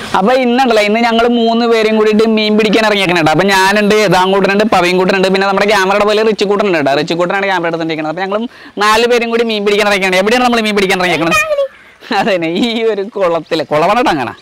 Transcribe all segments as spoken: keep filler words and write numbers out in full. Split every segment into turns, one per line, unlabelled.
അപ്പൊ ഇന്നുണ്ടല്ലോ ഇന്ന് ഞങ്ങൾ മൂന്ന് പേരും കൂടിയിട്ട് മീൻ പിടിക്കാൻ ഇറങ്ങിയേക്കണേട്ടോ. അപ്പൊ ഞാനുണ്ട്, യഥാങ്കൂട്ടനുണ്ട്, പവൻകൂട്ടനുണ്ട്, പിന്നെ നമ്മുടെ ക്യാമറയുടെ പോലെ റിച്ചിക്കൂട്ടനുണ്ട് കേട്ടോ. റിച്ചിക്കൂട്ടനാണ് ക്യാമറ എടുത്തിരിക്കുന്നത്. അപ്പൊ ഞങ്ങളും നാല് പേരും കൂടി മീൻ പിടിക്കാൻ ഇറങ്ങിയാണ്. എവിടെയാണ് നമ്മൾ മീൻ പിടിക്കാൻ ഇറങ്ങിയേക്കണത്? അതെ, ഈ ഒരു കുളത്തില്, കുളമാണ് ടാങ്ങാണ്.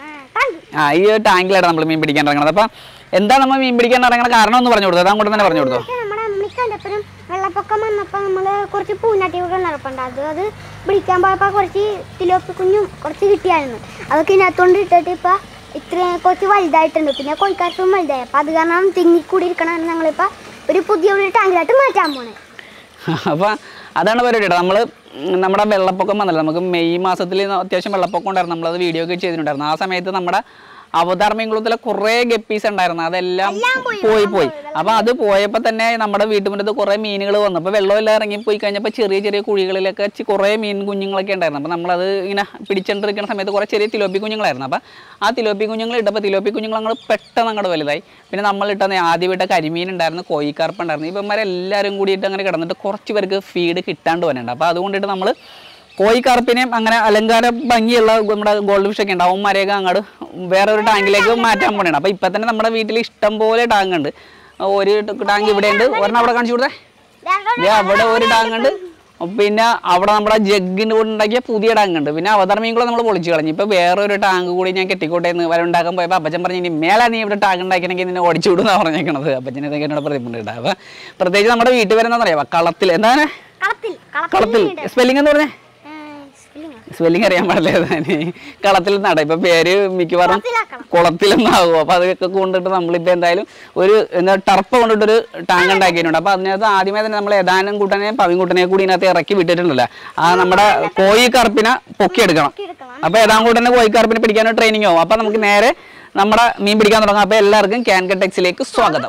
ആ ഈ ഒരു ടാങ്കിലാണ് നമ്മൾ മീൻ പിടിക്കാൻ ഇറങ്ങണത്. അപ്പൊ എന്താ നമ്മൾ മീൻ പിടിക്കാൻ ഇറങ്ങണ കാരണം ഒന്ന് പറഞ്ഞു കൊടുത്തു. യഥാങ്കൂട്ടൻ തന്നെ പറഞ്ഞു കൊടുത്തു.
വെള്ളപ്പൊക്കം വന്നപ്പോൾ നമ്മൾ കുറച്ച് പൂഞ്ഞാട്ടികൾ നടപ്പുണ്ട്. അത് അത് പിടിക്കാൻ പോയപ്പോൾ കുറച്ച് തിലോപ്പി കുഞ്ഞും കുറച്ച് കിട്ടിയായിരുന്നു. അതൊക്കെ ഇതിനകത്തോണ്ട് ഇട്ടിട്ട് ഇപ്പം ഇത്രയും കുറച്ച് വലുതായിട്ടുണ്ട്. പിന്നെ കോഴിക്കാർക്കും വലുതായി. അപ്പം അത് കാരണം തിങ്ങിക്കൂടി ഇരിക്കണം. ഞങ്ങളിപ്പോൾ ഒരു പുതിയ ഒരു ടാങ്കിലായിട്ട് മാറ്റാൻ പോണേ.
അപ്പം അതാണ് പരിപാടി കേട്ടോ. നമ്മൾ നമ്മുടെ വെള്ളപ്പൊക്കം വന്നല്ലോ, നമുക്ക് മെയ് മാസത്തിൽ അത്യാവശ്യം വെള്ളപ്പൊക്കം ഉണ്ടായിരുന്നു. നമ്മളത് വീഡിയോ ഒക്കെ ചെയ്തിട്ടുണ്ടായിരുന്നു. ആ സമയത്ത് നമ്മുടെ അവതാർ മീൻകുളത്തിലെ കുറേ ഗപ്പീസ് ഉണ്ടായിരുന്നു. അതെല്ലാം പോയി പോയി അപ്പം അത് പോയപ്പോൾ തന്നെ നമ്മുടെ വീട്ടുമുറ്റത്ത് കുറേ മീനുകൾ വന്നു. അപ്പോൾ വെള്ളമെല്ലാം ഇറങ്ങി പോയി കഴിഞ്ഞപ്പോൾ ചെറിയ ചെറിയ കുഴികളിലൊക്കെ കുറേ മീൻ കുഞ്ഞുങ്ങളൊക്കെ ഉണ്ടായിരുന്നു. അപ്പോൾ നമ്മളത് ഇങ്ങനെ പിടിച്ചോണ്ടിരിക്കുന്ന സമയത്ത് കുറേ ചെറിയ തിലോപ്പി കുഞ്ഞുങ്ങളായിരുന്നു. അപ്പോൾ ആ തിലോപ്പി കുഞ്ഞുങ്ങൾ ഇട്ടപ്പോൾ തിലോപ്പി കുഞ്ഞുങ്ങൾ അങ്ങോട്ട് പെട്ടെന്ന് അങ്ങോട്ട് വലുതായി. പിന്നെ നമ്മളിട്ട ആദ്യമായിട്ട് കരിമീൻ ഉണ്ടായിരുന്നു, കോഴിക്കാർപ്പ് ഉണ്ടായിരുന്നു. ഇവന്മാരെല്ലാവരും കൂടിയിട്ട് അങ്ങനെ കിടന്നിട്ട് കുറച്ച് പേർക്ക് ഫീഡ് കിട്ടാണ്ട് വന്നിട്ടുണ്ട്. അപ്പോൾ അതുകൊണ്ടിട്ട് നമ്മൾ കോഴിക്കാർപ്പിനെയും അങ്ങനെ അലങ്കാര ഭംഗിയുള്ള നമ്മുടെ ഗോൾഡ് ഫിഷ് ഒക്കെ ഉണ്ട്, അവന്മാരെയൊക്കെ അങ്ങോട്ട് വേറെ ഒരു ടാങ്കിലേക്ക് മാറ്റാൻ പോകണം. അപ്പോൾ ഇപ്പം തന്നെ നമ്മുടെ വീട്ടിൽ ഇഷ്ടം പോലെ ടാങ്ക് ഉണ്ട്. ഒരു ടാങ്ക് ഇവിടെ ഉണ്ട്, ഒരെണ്ണം അവിടെ കാണിച്ചു കൊടുത്തേ. അവിടെ ഒരു ടാങ്ക് ഉണ്ട്. പിന്നെ അവിടെ നമ്മുടെ ജഗ്ഗിൻ്റെ കൂടെ ഉണ്ടാക്കിയ പുതിയ ടാങ്ക് ഉണ്ട്. പിന്നെ അവതാർ മീൻകുളം നമ്മൾ പൊളിച്ച് കളഞ്ഞു. ഇപ്പോൾ വേറൊരു ടാങ്ക് കൂടി ഞാൻ കെട്ടിക്കോട്ടെ എന്ന് വരെ ഉണ്ടാക്കാൻ പോയപ്പോൾ അപ്പച്ചൻ പറഞ്ഞു, ഇനി മേലെ നീ ഇവിടെ ടാങ്ക് ഉണ്ടാക്കണമെങ്കിൽ നിന്നെ ഓടിച്ചു വിടുന്നാണ് പറഞ്ഞേക്കണത്. അപ്പച്ചനെ ഇതൊക്കെ എന്നോട് പ്രതിമുണ്ട്. അപ്പോൾ പ്രത്യേകിച്ച് നമ്മുടെ വീട്ടിൽ വരുന്നതെന്ന് അറിയാം, കളത്തിൽ എന്താണ് കളത്തിൽ സ്പെല്ലിംഗ് എന്ന് പറഞ്ഞേ? സ്പെല്ലിംഗ് അറിയാൻ പാടില്ല. കളത്തിൽ നട ഇപ്പൊ പേര് മിക്കവാറും കുളത്തിലൊന്നാകും. അപ്പൊ അതൊക്കെ കൊണ്ടിട്ട് നമ്മളിപ്പോ എന്തായാലും ഒരു എന്താ ടർപ്പ കൊണ്ടിട്ടൊരു ടാങ്ക് ഉണ്ടാക്കിയിട്ടുണ്ട്. അപ്പൊ അതിനകത്ത് ആദ്യമേ തന്നെ നമ്മൾ ഏതാനും കൂട്ടനെ പവിൻകൂട്ടനെ കൂടി ഇതിനകത്ത് ഇറക്കി വിട്ടിട്ടുണ്ടല്ലോ. ആ നമ്മുടെ കോഴിക്കറുപ്പിനെ പൊക്കിയെടുക്കണം. അപ്പൊ ഏതാങ്കൂട്ടനെ കോഴിക്കറുപ്പിനെ പിടിക്കാൻ ട്രെയിനിങ് ആവും. അപ്പൊ നമുക്ക് നേരെ നമ്മുടെ മീൻ പിടിക്കാൻ തുടങ്ങാം. അപ്പൊ എല്ലാവർക്കും ക്യാൻ ടെക്സിലേക്ക് സ്വാഗതം.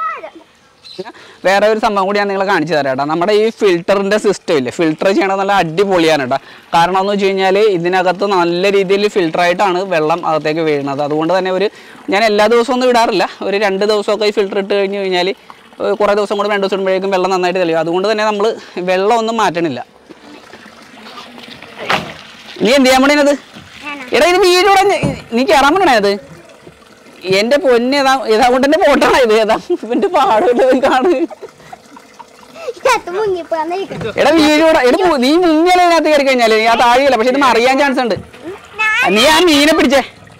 വേറെ ഒരു സംഭവം കൂടി ഞാൻ നിങ്ങളെ കാണിച്ചു തരാം കേട്ടോ. നമ്മുടെ ഈ ഫിൽറ്ററിൻ്റെ സിസ്റ്റം ഇല്ലേ, ഫിൽറ്റർ ചെയ്യണത് നല്ല അടിപൊളിയാണ് കേട്ടോ. കാരണം എന്ന് വെച്ച് കഴിഞ്ഞാൽ ഇതിനകത്ത് നല്ല രീതിയിൽ ഫിൽറ്ററായിട്ടാണ് വെള്ളം അകത്തേക്ക് വീഴുന്നത്. അതുകൊണ്ട് തന്നെ ഒരു ഞാൻ എല്ലാ ദിവസവും ഒന്നും ഇടാറില്ല, ഒരു രണ്ട് ദിവസമൊക്കെ ഈ ഫിൽറ്റർ ഇട്ട് കഴിഞ്ഞ് കഴിഞ്ഞാൽ കുറേ ദിവസം കൂടെ രണ്ട് ദിവസം ഇടുമ്പോഴേക്കും വെള്ളം നന്നായിട്ട് തെളിയും. അതുകൊണ്ട് തന്നെ നമ്മൾ വെള്ളം ഒന്നും മാറ്റണില്ല. നീ എന്ത് ചെയ്യാൻ വേണ്ടിയത്? എടാ ഇത് വീടൂടെ നീ കയറാൻ വേണ്ടേ? അത് എന്റെ പൊന്നെ ഏതാ ഏതാകൊണ്ട് എന്റെ ഫോട്ടോണോ ഇത്? ഏതാ ഇവന്റെ പാടുള്ളത് കാണു. എടാ വീഴൂടെ എടാ, നീ മുങ്ങിയാലേ ഇതിനകത്ത് കയറി കഴിഞ്ഞാല് ആ താഴെയല്ല. പക്ഷെ ഇത് അറിയാൻ ചാൻസ് ഉണ്ട്. നീ ആ മീനെ പിടിച്ചേ.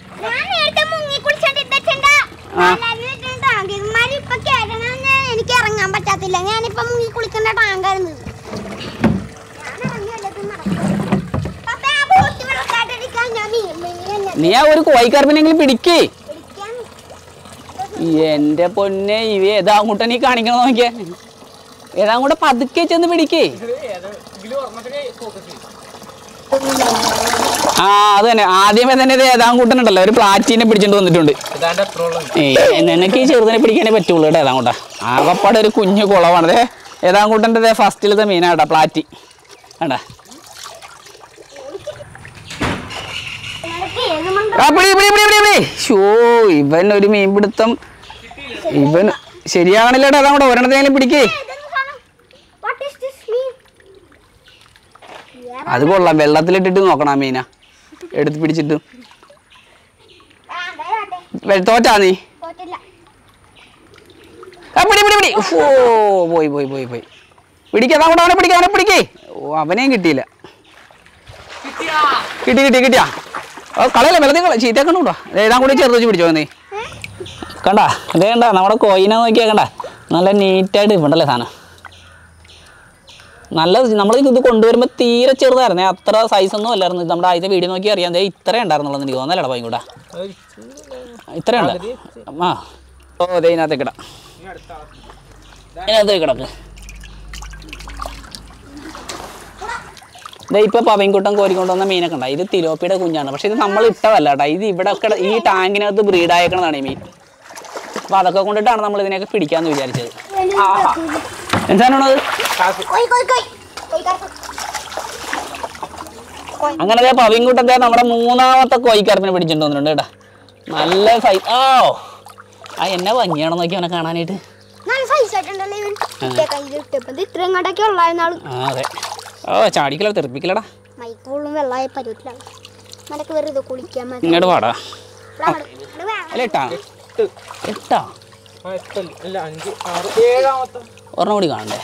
എനിക്ക് ഇറങ്ങാൻ പറ്റാത്തില്ല. ഞാനിപ്പോ മുങ്ങി കുളിക്കുന്ന ടാങ്കായിരുന്നു.
നീ ആ ഒരു കോഴിക്കാർപ്പിനെങ്കിലും പിടിക്കേ. എന്റെ പൊന്നെ ഇവ ഏതാങ്കൂട്ടൻ നീ കാണിക്കണം നോക്കിയേ. ഏതാങ്കൂടെ പതുക്കെ ചെന്ന് പിടിക്കേ. ആ അത് തന്നെ ആദ്യമേ തന്നെ ഇത് ഏതാങ്കൂട്ടനുണ്ടല്ലോ ഒരു പ്ലാറ്റീനെ പിടിച്ചിട്ട് വന്നിട്ടുണ്ട്. നിനക്ക് ഈ ചെറുതിനെ പിടിക്കാനേ പറ്റുള്ളൂ കേട്ടോ ഏതാങ്കൂട്ട. ആകപ്പാടെ ഒരു കുഞ്ഞു കുളമാണ്. അതെ ഏതാങ്കൂട്ടൻ്റെ ഫസ്റ്റിലത്തെ മീനാട്ടാ പ്ലാറ്റി. കണ്ടാ ഷോ ഇവൻ ഒരു മീൻ പിടുത്തം ഇവൻ ശരിയാവണില്ലേട്ടാ. അതാ കൂടെ ഒരെണ്ണത്തിനെങ്കിലും പിടിക്കേ. അത് കൊള്ളാം, വെള്ളത്തിലിട്ടിട്ട് നോക്കണം ആ മീന എടുത്ത് പിടിച്ചിട്ട്. തോറ്റാ നീ? പിടി പിടി പിടി. ഓ പോയി പോയി പോയി പോയി പിടിക്കാ. കൂടെ അവനെ പിടിക്കാ, അവനെ പിടിക്കേ. ഓ അവനെയും കിട്ടിയില്ല. കിട്ടി കിട്ടി കിട്ടിയാ കളയല്ലേ വെള്ളത്തിൽ കള ചീത്തക്കണ്ടോ. ഏതാ കൂടി ചെറുത് വെച്ച് പിടിച്ചോ നീ. കണ്ടാ അതേ കണ്ടാ നമ്മുടെ കോയിനെ നോക്കിയാ കണ്ടാ നല്ല നീറ്റായിട്ട് ഇപ്പുണ്ടല്ലേ സാധനം. നല്ല നമ്മൾ ഇത് കൊണ്ടുവരുമ്പോൾ തീരെ ചെറുതായിരുന്നേ, അത്ര സൈസൊന്നും അല്ലായിരുന്നു. നമ്മുടെ ആദ്യത്തെ വീഡിയോ നോക്കി അറിയാം ദേ ഇത്രേ ഉണ്ടായിരുന്നുള്ളൂ എനിക്ക് തോന്നലടാ പൈക്കൂട്ടാ. ഇത്രയുണ്ട്. ആ ഓ ദേ ഇതിനകത്തേക്ക് ഇടാം, ഇതിനകത്തേക്ക് കിടക്ക്. ഇതാ ഇപ്പൊ പവൻകുട്ടൻ കോരിക്കൊണ്ട് വന്ന മീനൊക്കെ ഉണ്ടായി. ഇത് തിലോപ്പിയുടെ കുഞ്ഞാണ്. പക്ഷെ ഇത് നമ്മൾ ഇട്ടതല്ല കേട്ടോ. ഇത് ഇവിടെ ഈ ടാങ്കിനകത്ത് ബ്രീഡായേക്കണതാണ് ഈ മീൻ. അപ്പൊ അതൊക്കെ കൊണ്ടിട്ടാണ് നമ്മൾ ഇതിനെയൊക്കെ പിടിക്കാന്ന് വിചാരിച്ചത്. എന്താണത്? അങ്ങനെ പവൻകുട്ടത്തെ നമ്മുടെ മൂന്നാമത്തെ കോഴിക്കാർപ്പിനെ പിടിച്ചിട്ട് വന്നിട്ടുണ്ട് കേട്ടാ. നല്ല സൈസ്. ഓ ആ എന്നാ ഭംഗിയാണോ നോക്കി അവനെ കാണാനായിട്ട്. അതെ ഓ ചാടിക്കല തെറിപ്പിക്കലടാ. ഇങ്ങോട്ട് പാടാ. അല്ല എട്ടാ എട്ടാ ഒരെണ്ണം കൂടി കാണണ്ടേ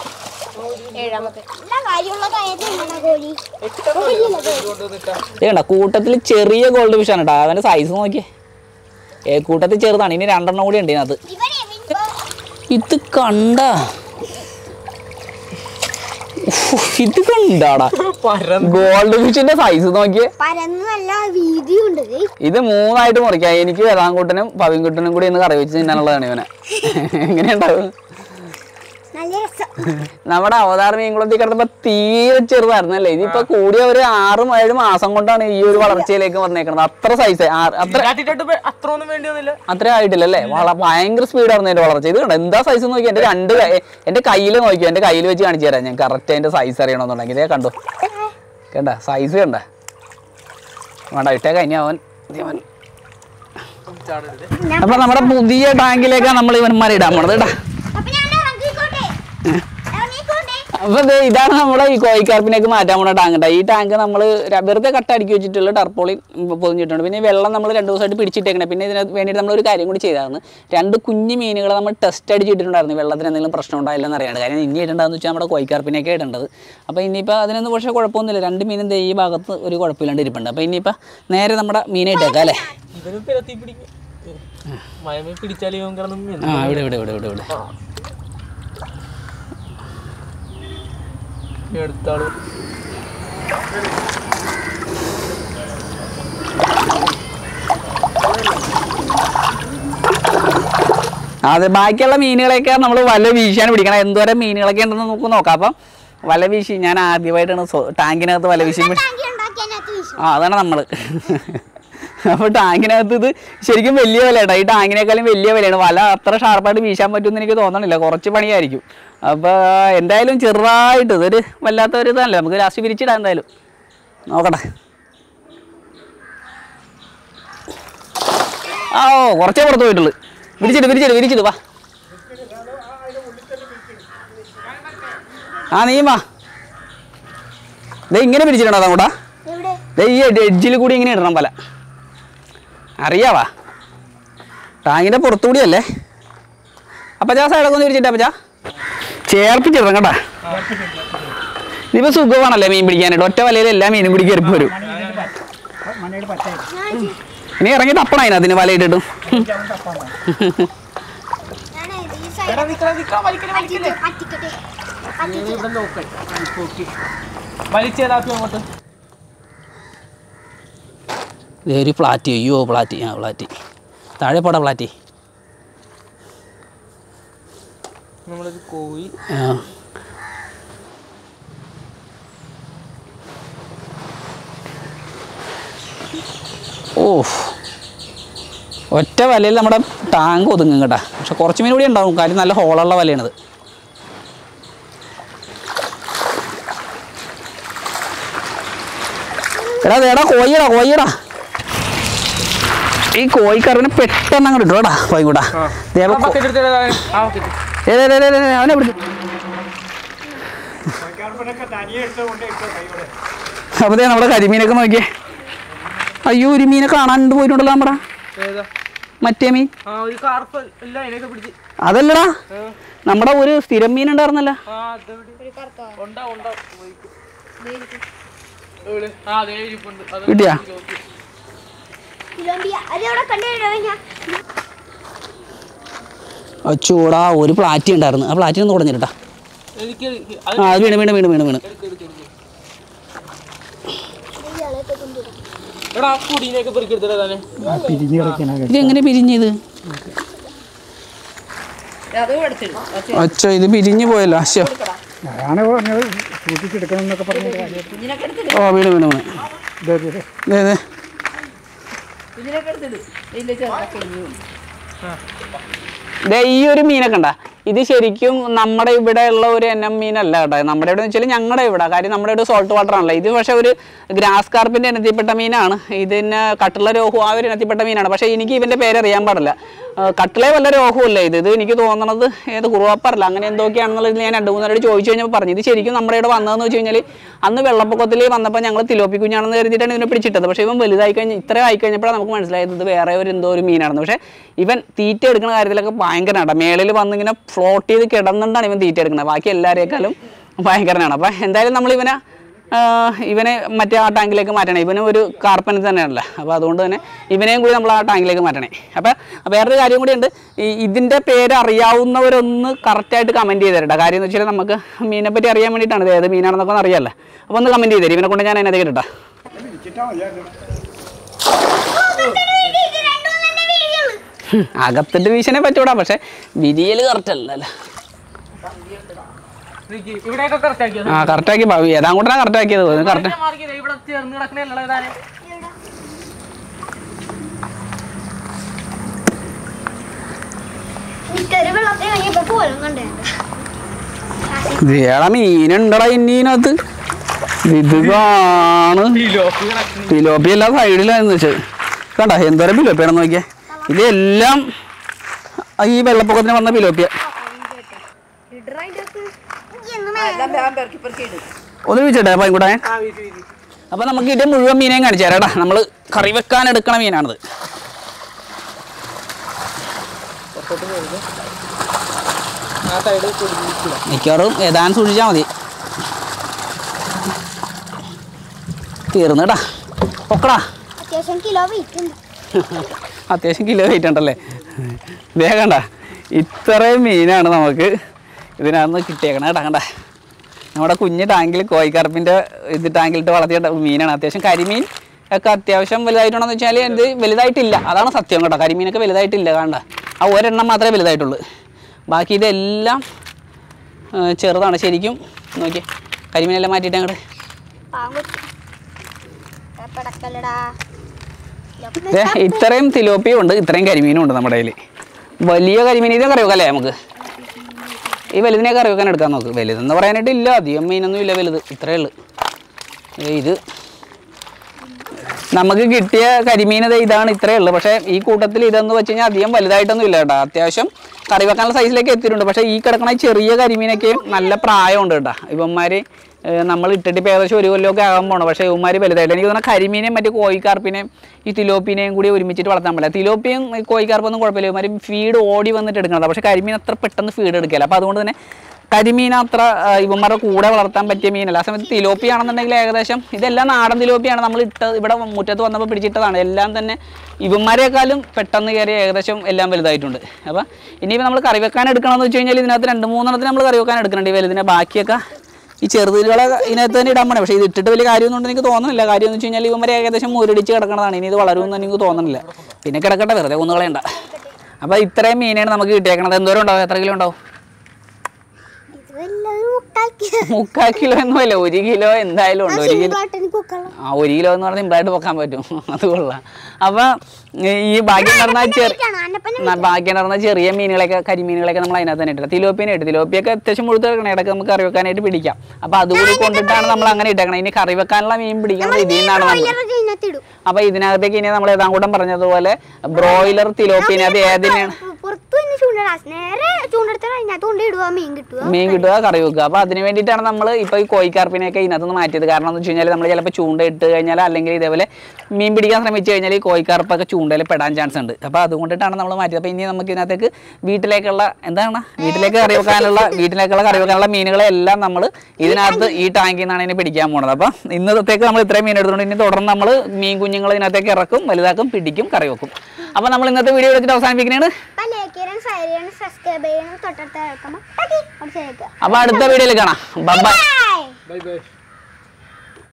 കണ്ട കൂട്ടത്തിൽ ചെറിയ ഗോൾഡ് ഫിഷ് ആണ് കേട്ടോ. അവൻ്റെ സൈസ് നോക്കിയേ, ഏ കൂട്ടത്തിൽ ചെറുതാണ്. ഇനി രണ്ടെണ്ണം കൂടി ഉണ്ട് ഇതിനകത്ത്. ഇത് കണ്ട ഇത് കണ്ടാടാ ഗോൾഡ് ഫിഷിന്റെ സൈസ് നോക്കിയേ. ഇത് മൂന്നായിട്ട് മുറിക്കാം. എനിക്ക് വേലാങ്കൂട്ടനും പവിൻകുട്ടനും കൂടി ഇന്ന് കറി വെച്ച് തിന്നാനുള്ളതാണ് ഇവനെ. എങ്ങനെയുണ്ടാവും? നമ്മുടെ അവതാർ മീൻകുളത്തിൽ കിടന്നപ്പോ തീരെ ചെറുതായിരുന്നല്ലേ. ഇതിപ്പോ കൂടിയ ഒരു ആറും ഏഴ് മാസം കൊണ്ടാണ് ഈ ഒരു വളർച്ചയിലേക്ക് വന്നേക്കുന്നത്. അത്ര സൈസ് അത്ര ആയിട്ടില്ലല്ലേ. ഭയങ്കര സ്പീഡായിരുന്നു എന്റെ വളർച്ച. ഇത് കണ്ടോ എന്താ സൈസ് നോക്കി. എന്റെ രണ്ട് എന്റെ കയ്യിൽ നോക്കിയോ, എന്റെ കയ്യിൽ വെച്ച് കാണിച്ചു തരാം ഞാൻ കറക്റ്റ് അതിന്റെ സൈസ് അറിയണമെന്നുണ്ടെങ്കിൽ. ഇതേ കണ്ടോ കണ്ട സൈസ് കണ്ട വേണ്ട ഇട്ടേ കഴിഞ്ഞ അവൻ. അപ്പൊ നമ്മുടെ പുതിയ ടാങ്കിലേക്കാണ് നമ്മൾ ഇവന്മാരെ ഇടാൻ പോണത് കേട്ടാ. അപ്പൊ ഇതാണ് നമ്മുടെ ഈ കോഴിക്കാർപ്പിനേക്ക് മാറ്റാൻ പോണ ടാങ്ക് കേട്ടോ. ഈ ടാങ്ക് നമ്മൾ വെറുതെ കട്ട അടുക്കി വെച്ചിട്ടുള്ള ടർപ്പോളി പൊതിഞ്ഞിട്ടുണ്ട്. പിന്നെ വെള്ളം നമ്മൾ രണ്ട് ദിവസമായിട്ട് പിടിച്ചിട്ടേക്കണേ. പിന്നെ ഇതിന് വേണ്ടിയിട്ട് നമ്മളൊരു കാര്യം കൂടി ചെയ്തായിരുന്നു. രണ്ട് കുഞ്ഞു മീനുകളെ നമ്മൾ ടെസ്റ്റ് അടിച്ചിട്ടുണ്ടായിരുന്നു. വെള്ളത്തിന് എന്തെങ്കിലും പ്രശ്നം ഉണ്ടായില്ലെന്ന് അറിയാണ്ട്. കാര്യം ഇനി ഇടേണ്ടതെന്ന് വെച്ചാൽ നമ്മുടെ കോഴിക്കാർപ്പിനൊക്കെ ഇടേണ്ടത്. അപ്പോൾ ഇനിയിപ്പോൾ അതിനൊന്നും പക്ഷേ കുഴപ്പമൊന്നുമില്ല. രണ്ട് മീനും ഈ ഭാഗത്ത് ഒരു കുഴപ്പമില്ലാണ്ട് ഇരിപ്പുണ്ട്. അപ്പോൾ ഇനിയിപ്പോൾ നേരെ നമ്മുടെ മീനെ ഇട്ടേക്കാം അല്ലേ. ആ ഇവിടെ ഇവിടെ ഇവിടെ ഇവിടെ ഇവിടെ
എടുത്താളൂ.
അതെ ബാക്കിയുള്ള മീനുകളെയൊക്കെ നമ്മൾ വല വീശാൻ പിടിക്കണം. എന്തോരം മീനുകളൊക്കെ ഉണ്ടെന്ന് നമുക്ക് നോക്കാം. അപ്പം വല വീശി ഞാൻ ആദ്യമായിട്ടാണ് ടാങ്കിനകത്ത് വല വീശി. ആ അതാണ് നമ്മൾ. അപ്പോൾ ടാങ്കിനകത്ത് ഇത് ശരിക്കും വലിയ വിലയാണ്. ഈ ടാങ്കിനേക്കാളും വലിയ വിലയാണ്. വല അത്ര ഷാർപ്പായിട്ട് വീശാൻ പറ്റുമെന്ന് എനിക്ക് തോന്നണില്ല. കുറച്ച് പണിയായിരിക്കും. അപ്പോൾ എന്തായാലും ചെറുതായിട്ട് ഇതൊരു വല്ലാത്തൊരു ഇതല്ലേ. നമുക്ക് ലാസ്റ്റ് പിരിച്ചിടാം എന്തായാലും. നോക്കട്ടെ. ആ ഓ കുറച്ചേ പുറത്ത് പോയിട്ടുള്ളൂ. വിരിച്ചിട്ട് വിരിച്ചിട്ട് വിരിച്ചിട്ട് വാ. ആ നീമാ ദേ ഇങ്ങനെ പിരിച്ചിട്ടുണ്ടോ അതങ്ങോട്ടാ. ദേ ഈ എഡ്ജിൽ കൂടി ഇങ്ങനെ ഇടണം പല. അറിയാവാ ടാങ്കിൻ്റെ പുറത്തുകൂടിയല്ലേ. അപ്പച്ചാ സൈഡൊക്കെ ഒന്ന് വിരിച്ചിട്ട് അപ്പച്ചാ ചേർപ്പിച്ചിടണം കേട്ടാ. ഇതിപ്പോൾ സുഖമാണല്ലേ മീൻ പിടിക്കാനായിട്ട്. ഒറ്റ വലയിൽ എല്ലാ മീനും കൂടി കയറിപ്പ് വരും. ഇനി ഇറങ്ങി തപ്പണം അതിനകത്തിന് വലയിട്ടിട്ടും. ഒരു പ്ലാറ്റി. അയ്യോ പ്ലാറ്റി. ആ പ്ലാറ്റി താഴെ പോടാ പ്ലാറ്റി.
നമ്മളൊരു കോഴി.
ഓ ഒറ്റ വലയിൽ നമ്മുടെ ടാങ്ക് ഒതുങ്ങും കേട്ടാ. പക്ഷെ കുറച്ച് മീൻ കൂടി ഉണ്ടാവും. കാര്യം നല്ല ഹോളുള്ള വലയാണിത്. എടാ എടാ കോഴിയടാ കോഴിയടാ. ഈ കോഴിക്കറിന് പെട്ടെന്ന് അങ്ങോട്ട് ഇട്ടു കേട്ടാ കോഴിക്കൂടാ. അവനെ പിടിച്ചു. അപ്പൊ നമ്മുടെ കരിമീനൊക്കെ നോക്കിയേ. അയ്യോ ഒരു മീനെ കാണാണ്ട് പോയിട്ടുണ്ടല്ലോ നമ്മുടെ മറ്റേ മീൻ. അതല്ലടാ നമ്മുടെ ഒരു സ്ഥിരം മീൻ ഉണ്ടായിരുന്നല്ലോ. കിട്ടിയാ? ചൂടാ ഒരു പ്ലാറ്റി ഉണ്ടായിരുന്നു. ആ പ്ലാറ്റി ഒന്ന് തുടങ്ങിട്ടാ. ആ അത് വീണ് വീണ് വീണ് വീണ് വീണ് ഇതെങ്ങനെ പിരിഞ്ഞത്? അച്ഛ ഇത് പിരിഞ്ഞു പോയല്ലോ. അശ്ശോ ഓ വീണ് വീണ് വീണ്. ദേ ഈ ഒരു മീനൊക്കെ ഉണ്ടാ. ഇത് ശരിക്കും നമ്മുടെ ഇവിടെ ഉള്ള ഒരു എനം മീനല്ല കേട്ടോ. നമ്മുടെ ഇവിടെ വെച്ചാൽ ഞങ്ങളുടെ ഇവിടെ കാര്യം നമ്മുടെ ഇവിടെ സോൾട്ട് വാട്ടർ ആണല്ലോ. ഇത് പക്ഷേ ഒരു ഗ്രാസ് കാർപ്പിൻ്റെ ഇനത്തിൽപ്പെട്ട മീനാണ്. ഇതിന് കട്ടുള്ള രോഹു ആ ഒരു ഇനത്തിൽപ്പെട്ട മീനാണ്. പക്ഷേ എനിക്ക് ഇവൻ്റെ പേരറിയാൻ പാടില്ല. കട്ടിലെ വല്ല രോഗമല്ല ഇത്. ഇത് എനിക്ക് തോന്നണത് ഏത് കുറുവാപ്പറല്ല അങ്ങനെ എന്തൊക്കെയാണെന്നുള്ളത് ഞാൻ രണ്ട് മൂന്നേരോട് ചോദിച്ചു കഴിഞ്ഞപ്പോൾ പറഞ്ഞു. ഇത് ശരിക്കും നമ്മുടെ ഇവിടെ വന്നതെന്ന് വെച്ച് കഴിഞ്ഞാൽ അന്ന് വെള്ളപ്പൊക്കത്തിൽ വന്നപ്പോൾ ഞങ്ങൾ തിലോപ്പി കുഞ്ഞാണെന്ന് കരുതിയിട്ടാണ് ഇതിനെ പിടിച്ചിട്ടത്. പക്ഷേ ഇവൻ വലുതായി കഴിഞ്ഞ് ഇത്ര ആയി കഴിഞ്ഞപ്പോഴാണ് നമുക്ക് മനസ്സിലായത് ഇത് വേറെ ഒരു എന്തോ ഒരു മീനാണെന്ന്. പക്ഷേ ഇവൻ തീറ്റ എടുക്കുന്ന കാര്യത്തിലൊക്കെ ഭയങ്കരമാണ്. മേളിൽ വന്നിങ്ങനെ ഫ്ലോട്ട് ചെയ്ത് കിടന്നിട്ടാണ് ഇവൻ തീറ്റ എടുക്കുന്നത്. ബാക്കി എല്ലാവരേക്കാളും ഭയങ്കരനാണ്. അപ്പം എന്തായാലും നമ്മൾ ഇവനെ ഇവനെ മറ്റേ ആ ടാങ്കിലേക്ക് മാറ്റണേ. ഇവനും ഒരു കാർപ്പന് തന്നെയാണല്ലോ. അപ്പോൾ അതുകൊണ്ട് തന്നെ ഇവനെയും കൂടി നമ്മൾ ആ ടാങ്കിലേക്ക് മാറ്റണേ. അപ്പോൾ വേറൊരു കാര്യം കൂടി ഉണ്ട്. ഈ ഇതിൻ്റെ പേര് അറിയാവുന്നവരൊന്ന് കറക്റ്റായിട്ട് കമൻറ്റ് ചെയ്ത് തരട്ടെ. കാര്യം എന്ന് വെച്ചാൽ നമുക്ക് മീനെ പറ്റി അറിയാൻ വേണ്ടിയിട്ടാണ്. ഇത് ഏത് മീനാണെന്നൊക്കെ ഒന്ന് അറിയാമല്ലോ. അപ്പോൾ ഒന്ന് കമൻറ്റ് ചെയ്ത് തരും. ഇവനെ കൊണ്ട് ഞാൻ അതിനകത്ത് കിട്ടാം. അകത്തിട്ട് വീശനെ പറ്റൂടാ. പക്ഷെ വിരിയൽ കറക്റ്റ് അല്ലല്ലോ. ആ കറക്റ്റാക്കി ഏതാ കൂട്ടാ കറക്റ്റാക്കിയത് കറക്റ്റ്. ഏടാ മീനുണ്ടടാ ഇന്നീനകത്ത്. ഇത് കാണു പിലോപ്പി എല്ലാ സൈഡിലാന്ന് വെച്ചത് കണ്ട എന്തോരം പിലോപ്പിയാണെന്ന് നോക്കിയാ. ഇതെല്ലാം ഈ വെള്ളപ്പൊക്കത്തിന് വന്ന പിലോപ്പിയ. ഒന്ന് വീഴ്ചട്ടെ പൈൻകൂടെ. അപ്പൊ നമുക്ക് ഇതിന്റെ മുഴുവൻ മീനെയും കാണിച്ചു തരാടാ. നമ്മൾ കറി വെക്കാൻ എടുക്കണ മീനാണിത്. മിക്കവാറും ഏതാനും സൂക്ഷിച്ചാൽ മതി. തീർന്നടാ ഒക്കടാ.
അത്യാവശ്യം കിലോ വെയിറ്റ് ഉണ്ട്.
അത്യാവശ്യം കിലോ വെയിറ്റ് ഉണ്ടല്ലേ. വേഗണ്ട ഇത്രയും മീനാണ് നമുക്ക് ഇതിനകത്ത് കിട്ടിയേക്കണം കേട്ടോ. കണ്ട നമ്മുടെ കുഞ്ഞ് ടാങ്കിൽ കോഴിക്കറുപ്പിൻ്റെ ഇത് ടാങ്കിലിട്ട് വളർത്തിയ മീനാണ്. അത്യാവശ്യം കരിമീൻ ഒക്കെ അത്യാവശ്യം വലുതായിട്ടുണ്ടെന്ന് വെച്ചാൽ ഇത് വലുതായിട്ടില്ല. അതാണ് സത്യം കേട്ടോ. കരിമീനൊക്കെ വലുതായിട്ടില്ല. കണ്ട ആ ഒരെണ്ണം മാത്രമേ വലുതായിട്ടുള്ളൂ. ബാക്കി ഇതെല്ലാം ചെറുതാണ് ശരിക്കും. നോക്കിയേ കരിമീനെല്ലാം മാറ്റിയിട്ട് അങ്ങോട്ട്. ഇത്രയും തിലോപ്പിയും ഉണ്ട്, ഇത്രയും കരിമീനും ഉണ്ട് നമ്മുടെ കയ്യിൽ. വലിയ കരിമീൻ ഇതൊക്കെ അറിയാമല്ലേ നമുക്ക്. ഈ വലുതിനെയൊക്കെ കറി വെക്കാൻ എടുക്കാൻ നോക്ക്. വലുതെന്ന് പറയാനായിട്ട് ഇല്ല, അധികം മീനൊന്നും ഇല്ല. വലുത് ഇത്രയേ ഉള്ളൂ. ഇത് നമുക്ക് കിട്ടിയ കരിമീനത് ഇതാണ്, ഇത്രയേ ഉള്ളൂ. പക്ഷേ ഈ കൂട്ടത്തിൽ ഇതെന്ന് വെച്ച് കഴിഞ്ഞാൽ അധികം വലുതായിട്ടൊന്നും ഇല്ല കേട്ടോ. അത്യാവശ്യം കറി വെക്കാനുള്ള സൈസിലേക്ക് എത്തിയിട്ടുണ്ട്. പക്ഷേ ഈ കിടക്കണ ചെറിയ കരിമീനൊക്കെയും നല്ല പ്രായമുണ്ട് കേട്ടോ. ഇവന്മാർ നമ്മൾ ഇട്ടിട്ട് ഇപ്പോൾ ഏകദേശം ഒരു കൊല്ലമൊക്കെ ആകാൻ പോകണം. പക്ഷേ ഇവന്മാർ വലുതായിട്ട് എനിക്ക് തോന്നുന്ന കരിമീനെയും മറ്റു കോഴിക്കാർപ്പിനെയും ഈ തിലോപ്പിനെയും കൂടി ഒരുമിച്ചിട്ട് വളർത്താൻ പറ്റില്ല. തിലോപ്പിയും കോഴിക്കാർപ്പൊന്നും കുഴപ്പമില്ല. ഇവന്മാർ ഫീഡ് ഓടി വന്നിട്ട് എടുക്കുന്നത്. പക്ഷേ കരിമീൻ അത്ര പെട്ടെന്ന് ഫീഡ് എടുക്കില്ല. അപ്പോൾ അതുകൊണ്ട് തന്നെ കരിമീൻ അത്ര ഇവന്മാരുടെ കൂടെ വളർത്താൻ പറ്റിയ മീനല്ല. ആ സമയത്ത് തിലോപ്പി ആണെന്നുണ്ടെങ്കിൽ ഏകദേശം ഇതെല്ലാം നാടൻ തിലോപ്പിയാണ്. നമ്മൾ ഇട്ട് ഇവിടെ മുറ്റത്ത് വന്നപ്പോൾ പിടിച്ചിട്ടതാണ്. എല്ലാം തന്നെ ഇവന്മാരെക്കാളും പെട്ടെന്ന് കയറി ഏകദേശം എല്ലാം വലുതായിട്ടുണ്ട്. അപ്പോൾ ഇനിയിപ്പോൾ നമ്മൾ കറി വെക്കാൻ എടുക്കണമെന്ന് വെച്ച് കഴിഞ്ഞാൽ ഇതിനകത്ത് രണ്ട് മൂന്നെണ്ണത്തിന് നമ്മൾ കറി വെക്കാൻ എടുക്കുന്നുണ്ട്. ഈ വലുതിനെ ബാക്കിയൊക്കെ ഈ ചെറുതിലുകളെ ഇതിനകത്ത് തന്നെ ഇടാൻ വേണം. പക്ഷേ ഇത് ഇട്ടിട്ട് വലിയ കാര്യമൊന്നും എനിക്ക് തോന്നുന്നില്ല. കാര്യം എന്ന് വെച്ച് കഴിഞ്ഞാൽ ഇവന്മാരെ ഏകദേശം മുരടിച്ച് കിടക്കണതാണ്. ഇനി ഇത് വളരുമെന്ന് എനിക്ക് തോന്നുന്നില്ല. പിന്നെ കിടക്കട്ടെ, വെറുതെ ഒന്ന് കളയണ്ട. അപ്പോൾ ഇത്രയും മീനാണ് നമുക്ക് കിട്ടിയേക്കണത്. എന്തോരം ഉണ്ടാവും? എത്ര കിലോ ഉണ്ടാവും? മുക്കാൽ കിലോ ഒന്നുമല്ല, ഒരു കിലോ എന്തായാലും ഉണ്ട്. ഒരു കിലോ ആ ഒരു കിലോ എന്ന് പറഞ്ഞാൽ സിമ്പിളായിട്ട് വെക്കാൻ പറ്റും. അത് കൊള്ളാം. അപ്പം ഈ ബാക്കി നടന്ന ചെറിയ ബാക്കി നടന്ന ചെറിയ മീനുകളൊക്കെ കരിമീനുകളൊക്കെ നമ്മൾ അതിനകത്ത് തന്നെ ഇട്ടില്ല. തിലോപ്പിനെ ഇട്ട് തിലോപ്പിയൊക്കെ അത്യാവശ്യം മുഴുത്ത് കിടക്കണം. ഇടയ്ക്ക് നമുക്ക് കറി വെക്കാനായിട്ട് പിടിക്കാം. അപ്പം അതുകൂടി കൊണ്ടിട്ടാണ് നമ്മൾ അങ്ങനെ ഇട്ടേക്കണം. ഇനി കറി വെക്കാനുള്ള മീൻ പിടിക്കണം ഇതിൽ നിന്നാണ് നമ്മൾ. അപ്പം ഇതിനകത്തേക്ക് ഇനി നമ്മൾ ഏതാങ്കൂട്ടം പറഞ്ഞതുപോലെ ബ്രോയിലർ തിലോപ്പിനെ അത് ഏതിനാണ് മീൻ കിട്ടുക, കറി വെക്കുക. അപ്പോൾ അതിന് വേണ്ടിയിട്ടാണ് നമ്മൾ ഇപ്പോൾ ഈ കോഴിക്കാർപ്പിനെയൊക്കെ ഇതിനകത്തുനിന്ന് മാറ്റിയത്. കാരണം എന്ന് വെച്ച് കഴിഞ്ഞാൽ നമ്മൾ ചിലപ്പോൾ ചൂണ്ട ഇട്ട് കഴിഞ്ഞാൽ അല്ലെങ്കിൽ ഇതേപോലെ മീൻ പിടിക്കാൻ ശ്രമിച്ചു കഴിഞ്ഞാൽ ഈ കോഴിക്കാർപ്പൊക്കെ ചൂണ്ടയിൽ പെടാൻ ചാൻസ് ഉണ്ട്. അപ്പോൾ അതുകൊണ്ടിട്ടാണ് നമ്മൾ മാറ്റിയത്. അപ്പോൾ ഇനി നമുക്ക് ഇതിനകത്തേക്ക് വീട്ടിലേക്കുള്ള എന്താണ് വീട്ടിലേക്ക് കറി വെക്കാനുള്ള വീട്ടിലേക്കുള്ള കറി വെക്കാനുള്ള മീനുകളെല്ലാം നമ്മൾ ഇതിനകത്ത് ഈ ടാങ്കിൽ നിന്നാണ് ഇതിനെ പിടിക്കാൻ പോകുന്നത്. അപ്പോൾ ഇന്നത്തേക്ക് നമ്മൾ ഇത്രയും മീൻ എടുത്തുകൊണ്ട് ഇനി തുടർന്ന് നമ്മൾ മീൻ കുഞ്ഞുങ്ങൾ ഇതിനകത്തേക്ക് ഇറക്കും, വലുതാക്കും, പിടിക്കും, കറി വെക്കും. അപ്പോൾ നമ്മൾ ഇന്നത്തെ വീഡിയോ എടുത്തിട്ട് അവസാനിപ്പിക്കുന്നതാണ്. അപ്പോൾ അടുത്ത വീഡിയോയിൽ കാണാം. Bye by.